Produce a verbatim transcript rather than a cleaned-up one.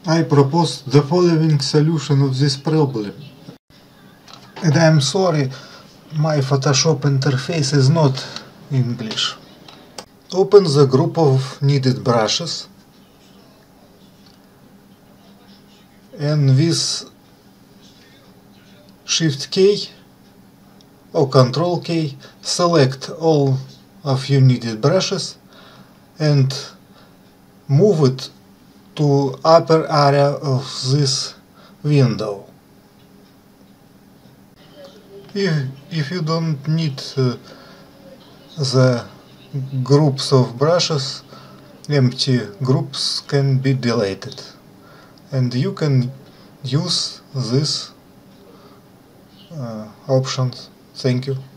I propose the following solution of this problem. And I am sorry, my Photoshop interface is not English. Open the group of needed brushes and with Shift K or Control K select all of your needed brushes and move it to upper area of this window. If, if you don't need uh, the groups of brushes, empty groups can be deleted and you can use these uh, options. Thank you.